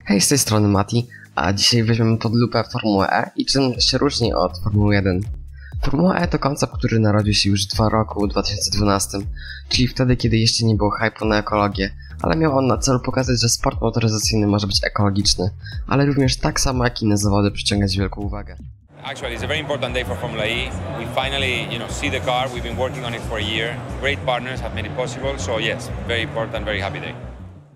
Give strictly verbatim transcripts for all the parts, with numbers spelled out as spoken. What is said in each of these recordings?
Hej, z tej strony Mati, a dzisiaj weźmiemy pod lupę Formułę E i czym się różni od Formuły jeden. Formuła E to koncept, który narodził się już w roku dwa tysiące dwunastym, czyli wtedy, kiedy jeszcze nie było hype'u na ekologię, ale miał on na celu pokazać, że sport motoryzacyjny może być ekologiczny, ale również tak samo jak inne zawody przyciągać wielką uwagę. Actually, it's a very important day for Formula E. We finally, you know, see the car. We've been working on it for a year. Great partners have made it possible. So yes, very important, very happy day.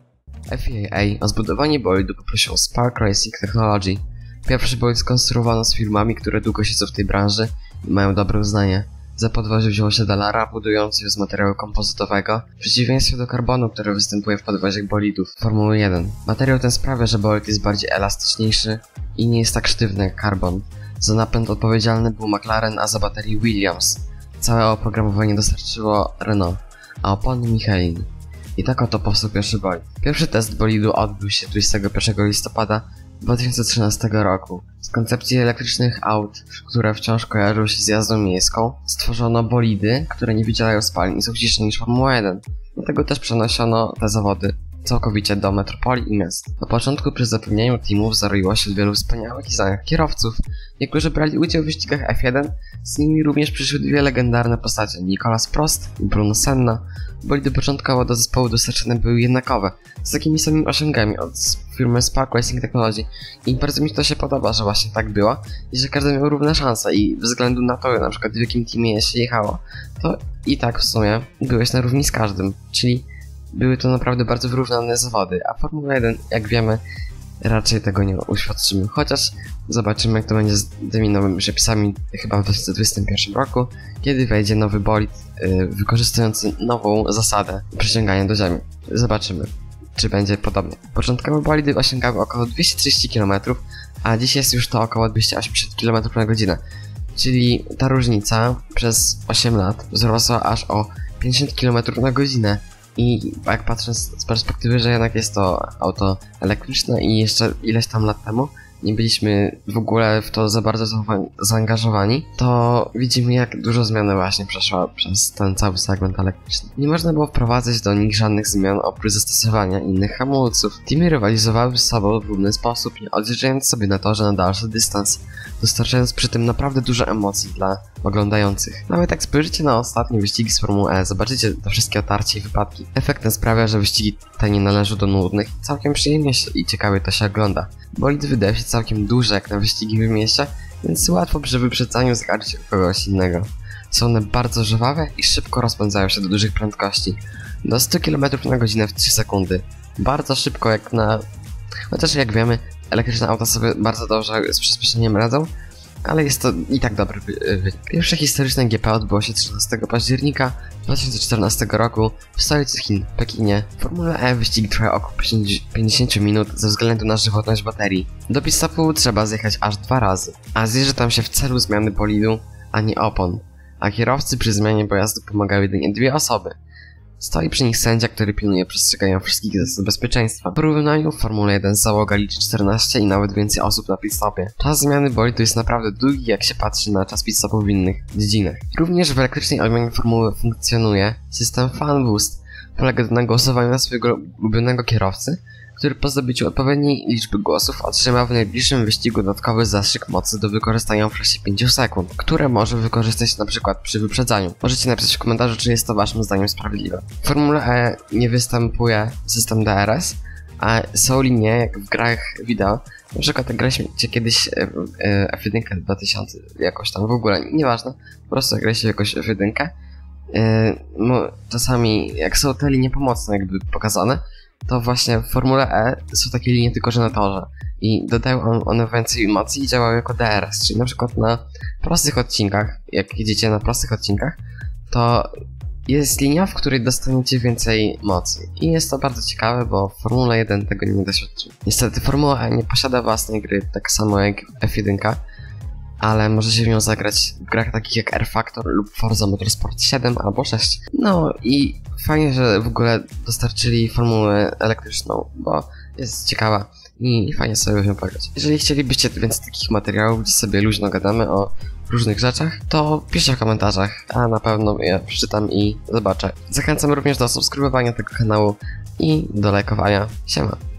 F I A o zbudowanie bolidu poprosił Spark Racing Technology. Pierwszy bolid skonstruowano z firmami, które długo siedzą w tej branży i mają dobre uznanie. Za podwozie wzięło się Dallara, budujący z materiału kompozytowego, w przeciwieństwie do karbonu, który występuje w podwoziach bolidów Formuły jeden. Materiał ten sprawia, że bolid jest bardziej elastyczniejszy i nie jest tak sztywny jak karbon. Za napęd odpowiedzialny był McLaren, a za baterii Williams. Całe oprogramowanie dostarczyło Renault, a opony Michelin. I tak oto powstał pierwszy bolid. Pierwszy test bolidu odbył się dwudziestego pierwszego listopada dwa tysiące trzynastego roku. Z koncepcji elektrycznych aut, które wciąż kojarzą się z jazdą miejską, stworzono bolidy, które nie wydzielają spalin i są ciszsze niż Formuła jeden. Dlatego też przenoszono te zawody całkowicie do metropolii i miast. Na początku przy zapewnieniu teamów zaroiło się wielu wspaniałych i znanych kierowców. Niektórzy brali udział w wyścigach F jeden, z nimi również przyszły dwie legendarne postacie, Nicolas Prost i Bruno Senna. Bolidy początkowo do zespołu dostarczone były jednakowe, z takimi samymi osiągami od firmy Spark Racing Technology i bardzo mi to się podoba, że właśnie tak było i że każdy miał równe szanse i względu na to, na przykład w jakim teamie się jechało, to i tak w sumie byłeś na równi z każdym, czyli były to naprawdę bardzo wyrównane zawody, a Formuła jeden, jak wiemy, raczej tego nie uświadczymy, chociaż zobaczymy, jak to będzie z tymi nowymi przepisami chyba w dwa tysiące dwudziestym pierwszym roku, kiedy wejdzie nowy bolid yy, wykorzystujący nową zasadę przyciągania do ziemi. Zobaczymy, czy będzie podobnie. Początkowe bolidy osiągały około dwieście trzydzieści kilometrów, a dziś jest już to około dwieście osiemdziesiąt kilometrów na godzinę, czyli ta różnica przez osiem lat wzrosła aż o pięćdziesiąt kilometrów na godzinę. I jak patrzę z perspektywy, że jednak jest to auto elektryczne i jeszcze ileś tam lat temu nie byliśmy w ogóle w to za bardzo zaangażowani, to widzimy, jak dużo zmian właśnie przeszło przez ten cały segment elektryczny. Nie można było wprowadzać do nich żadnych zmian oprócz zastosowania innych hamulców. Teamy rywalizowały z sobą w równy sposób, nie odjeżdżając sobie na torze na dalszy dystans, dostarczając przy tym naprawdę dużo emocji dla oglądających. Nawet jak spojrzycie na ostatnie wyścigi z Formuły E, zobaczycie te wszystkie otarcia i wypadki. Efekt ten sprawia, że wyścigi te nie należą do nudnych i całkiem przyjemnie i ciekawie to się ogląda. Bolid wydaje się całkiem duży jak na wyścigi w mieście, więc łatwo przy wyprzedzaniu zgardzić kogoś innego. Są one bardzo żwawe i szybko rozpędzają się do dużych prędkości. Do stu kilometrów na godzinę w trzy sekundy. Bardzo szybko jak na... Chociaż jak wiemy, elektryczne auta sobie bardzo dobrze z przyspieszeniem radzą, ale jest to i tak dobry wynik. Pierwsze historyczne G P odbyło się trzynastego października dwa tysiące czternastego roku w stolicy Chin, Pekinie. W Formule E wyścig trwa około pięćdziesiąt minut ze względu na żywotność baterii. Do pit stopu trzeba zjechać aż dwa razy, a zjeżdża tam się w celu zmiany bolidu, a nie opon. A kierowcy przy zmianie pojazdu pomagały jedynie dwie osoby. Stoi przy nich sędzia, który pilnuje przestrzegania wszystkich zasad bezpieczeństwa. W porównaniu w Formule jeden załoga liczy czternaście i nawet więcej osób na pit-stopie. Czas zmiany bolidu jest naprawdę długi, jak się patrzy na czas pit-stopu w innych dziedzinach. Również w elektrycznej odmianie formuły funkcjonuje system Fan Boost. Polega to na głosowaniu na swojego ulubionego kierowcy, który po zdobyciu odpowiedniej liczby głosów otrzyma w najbliższym wyścigu dodatkowy zastrzyk mocy do wykorzystania w czasie pięciu sekund, które może wykorzystać na przykład przy wyprzedzaniu. Możecie napisać w komentarzu, czy jest to waszym zdaniem sprawiedliwe. W Formule E nie występuje system D R S, a są linie jak w grach wideo. Na przykład jak graliście kiedyś F jeden dwa tysiące jakoś tam, w ogóle nieważne, po prostu jak graliście jakoś F jeden, no, czasami jak są te linie pomocne jakby pokazane, to właśnie w Formule E są takie linie tylko, że na torze i dodają one więcej mocy i działają jako D R S, czyli na przykład na prostych odcinkach, jak jedziecie na prostych odcinkach, to jest linia, w której dostaniecie więcej mocy i jest to bardzo ciekawe, bo w Formule jeden tego nie doświadczył. Niestety Formuła E nie posiada własnej gry, tak samo jak F jeden, ale może się w nią zagrać w grach takich jak R Factor lub Forza Motorsport siedem albo sześć. No i fajnie, że w ogóle dostarczyli formułę elektryczną, bo jest ciekawa i fajnie sobie ją pograć. Jeżeli chcielibyście więcej takich materiałów, gdzie sobie luźno gadamy o różnych rzeczach, to piszcie w komentarzach, a na pewno je przeczytam i zobaczę. Zachęcam również do subskrybowania tego kanału i do lajkowania. Siema!